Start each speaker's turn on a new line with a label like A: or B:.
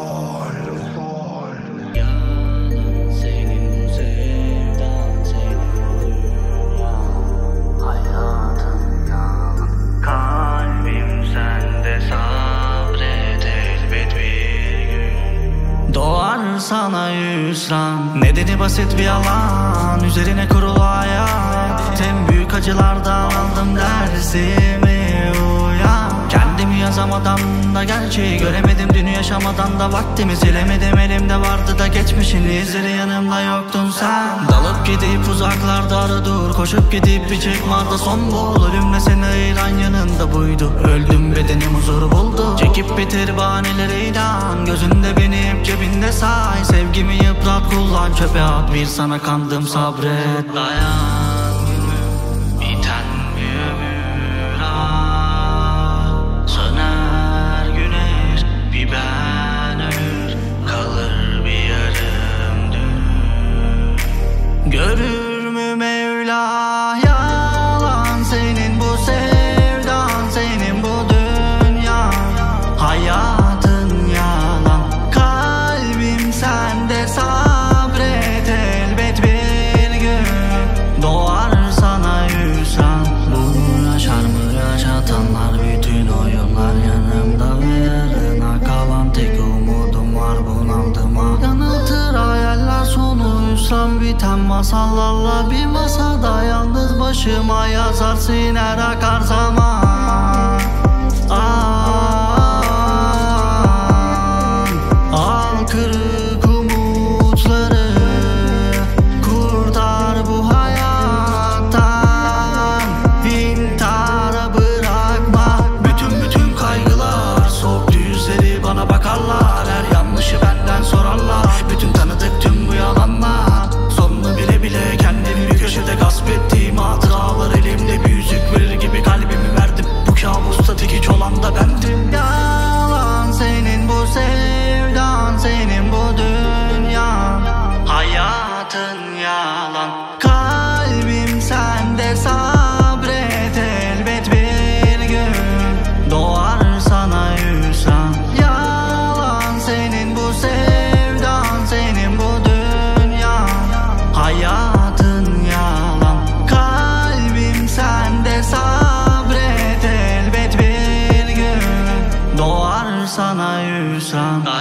A: Yalan senin bu sevdan, senin dünya. Hayatın yalan, kalbim sende, sabret elbet bir gün doğar sana hüsran. Nedeni basit bir yalan, üzerine kurulu hayat. En büyük acılardan aldım dersimi, uyan. Kendimi yazamadan da gerçeği göremedim, dünü yaşamadan da vaktimi silemedim. Elimde vardı da geçmişin izleri, yanımda yoktun sen. Dalıp gidip uzaklarda aradır, koşup gidip bir çıkmadı son bul. Ölümle seni ayıran yanında buydu, öldüm bedenim huzuru buldu. Çekip bitir bahaneleri inan, gözünde benim cebinde say. Sevgimi yıprat kullan, çöpe at, bir sana kandım sabret. Dayan gülüm, biten bir ömür ah. Söner güneş, bir ben ölür, kalır bir yarım dün. Görür mü Mevla yalan senin bu sevdan, senin bu dünya. Hayatın yalan, kalbim sende, sabret elbet bir gün doğar sana hüsran. Bunu yaşar mı yaşatanlar, bütün oyunlar yanımda ve yarına kalan tek umudum var, bunaldım ah. Yanıltır hayaller, sonu hüsran, biten masallarla bir masada yalnız başıma yazar, siner akar zaman. Al kırık umutları, kurtar bu hayattan. İntihara bırakma, bütün kaygılar soğuk yüzleri bana bakarlar. Her yanlışı benden sorarlar, bütün tanıdık tüm bu yalanlar. Sonunu bile bile kendimi bir köşede gasp ettiğim hatıralar, elimde bir yüzük verir gibi kalbimi verdim. Bu kabusta tek hiç olan da bendim. Yalan senin bu sevdan, senin bu dünya. Hayatın yalan, kalbim sende, sabret elbet bir gün doğar sana hüsran. Yalan senin bu sevdan, senin bu dünya. Hayatın yalan, kalbim sende, sabret elbet bir gün doğar sana hüsran.